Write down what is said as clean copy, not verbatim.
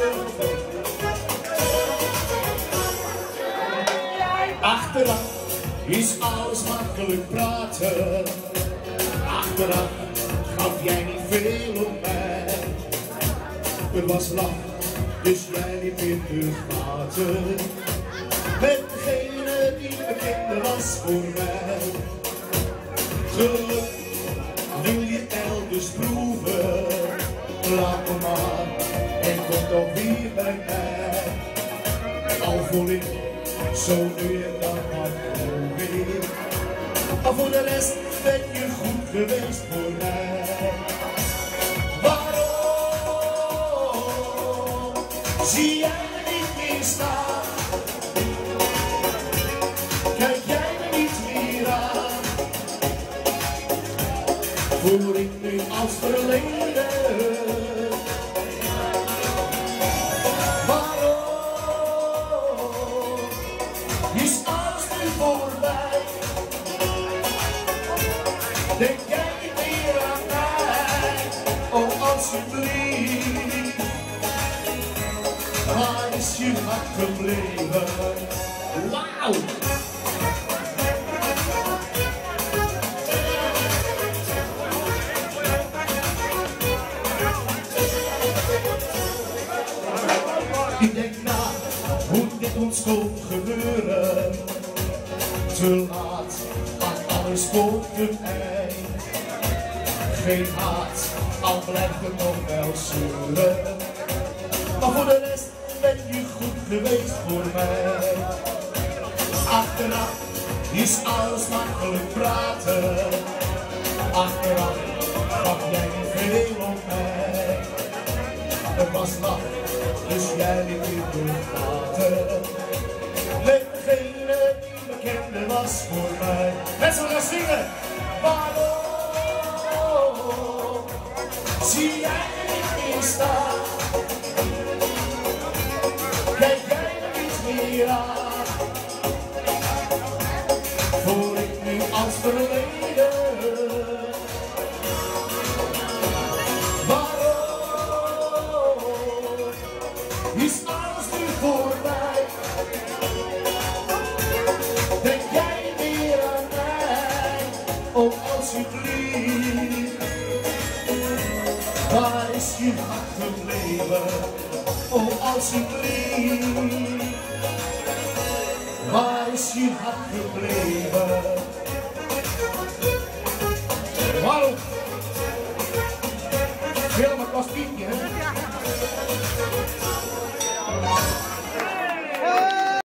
Achteraf is alles makkelijk praten. Achteraf gaf jij niet veel om mij. Er was lach, dus jij liep in de gaten. Met degene die bekende was voor mij. Geluk wil je elders proeven. Laat me maar en kom toch weer bij mij. Al voel ik zo nu en dan maar weer. Maar voor de rest ben je goed geweest voor mij. Waarom zie jij me niet meer staan? Kijk jij me niet meer aan? Voel ik nu als verleden? Is alles nu voorbij? Denk jij niet meer aan mij? Oh, alsjeblieft. Waar is je hart gebleven? Wauw! Ik denk na hoe dit ons kon gebeuren. Te laat, aan alles komt een eind. Geen haat, al blijft het nog wel zeuren. Maar voor de rest ben je goed geweest voor mij. Achteraf is alles makkelijk praten. Achteraf gaf jij niet veel om mij. Er was lach, dus jij liep in de gaten. Met degene die bekende was voor mij. Mensen gaan zingen. Waarom zie jij me niet meer staan? Kijk jij me niet meer aan? Voel ik nu als verleden? Is alles nu voorbij? Denk jij weer aan mij? Oh, alsjeblieft. Waar is je hart gebleven? Oh, alsjeblieft. Waar is je hart gebleven? Waarom? Helemaal was Pietje, hè?